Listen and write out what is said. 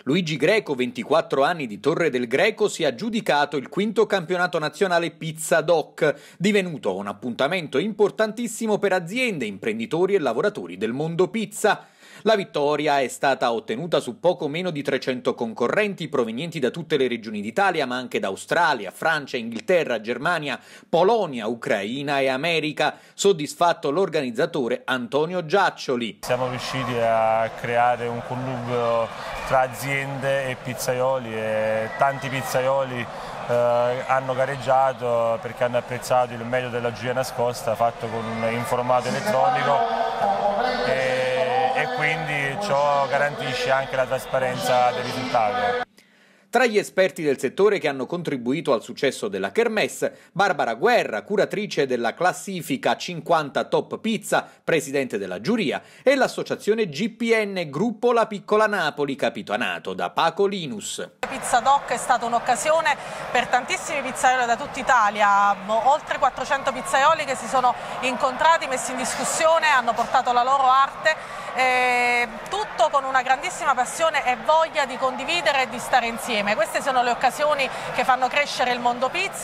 Luigi Greco, 24 anni, di Torre del Greco, si è aggiudicato il quinto campionato nazionale Pizza Doc, divenuto un appuntamento importantissimo per aziende, imprenditori e lavoratori del mondo pizza. La vittoria è stata ottenuta su poco meno di 300 concorrenti provenienti da tutte le regioni d'Italia, ma anche da Australia, Francia, Inghilterra, Germania, Polonia, Ucraina e America. Soddisfatto l'organizzatore Antonio Giaccioli. Siamo riusciti a creare un connubio tra aziende e pizzaioli e tanti pizzaioli hanno gareggiato perché hanno apprezzato il metodo della giuria nascosta fatto con in formato elettronico e quindi ciò garantisce anche la trasparenza del risultato. Tra gli esperti del settore che hanno contribuito al successo della Kermesse, Barbara Guerra, curatrice della classifica 50 Top Pizza, presidente della giuria, e l'associazione GPN Gruppo La Piccola Napoli, capitanato da Paco Linus. Pizza Doc è stata un'occasione per tantissimi pizzaioli da tutta Italia, oltre 400 pizzaioli che si sono incontrati, messi in discussione, hanno portato la loro arte, tutto con una grandissima passione e voglia di condividere e di stare insieme. Queste sono le occasioni che fanno crescere il mondo pizza.